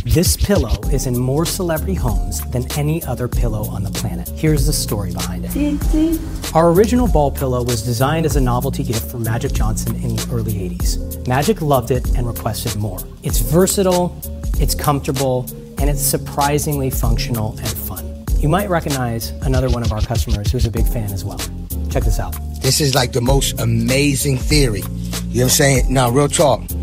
This pillow is in more celebrity homes than any other pillow on the planet. Here's the story behind it. Our original ball pillow was designed as a novelty gift for Magic Johnson in the early 80s. Magic loved it and requested more. It's versatile, it's comfortable, and it's surprisingly functional and fun. You might recognize another one of our customers who's a big fan as well. Check this out. This is like the most amazing theory. You know what I'm saying? Now, real talk.